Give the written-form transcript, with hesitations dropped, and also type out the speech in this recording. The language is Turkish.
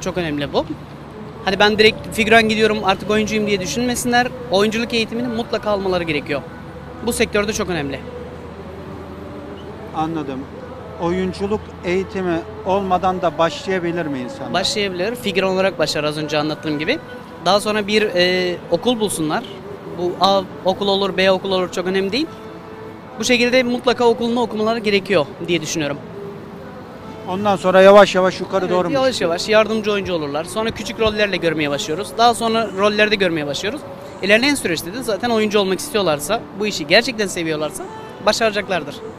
Çok önemli bu. Hani ben direkt figüran gidiyorum artık oyuncuyum diye düşünmesinler. Oyunculuk eğitimini mutlaka almaları gerekiyor. Bu sektörde çok önemli. Anladım. Oyunculuk eğitimi olmadan da başlayabilir mi insanlar? Başlayabilir. Figüran olarak başlar az önce anlattığım gibi. Daha sonra bir okul bulsunlar. Bu A okul olur, B okul olur çok önemli değil. Bu şekilde mutlaka okulunu okumaları gerekiyor diye düşünüyorum. Ondan sonra yavaş yavaş yukarı Evet, doğru mu yavaş çıkıyor? yavaş yardımcı oyuncu olurlar. Sonra küçük rollerle görmeye başlıyoruz. Daha sonra rollerde görmeye başlıyoruz. İlerleyen süreçte de zaten oyuncu olmak istiyorlarsa, bu işi gerçekten seviyorlarsa başaracaklardır.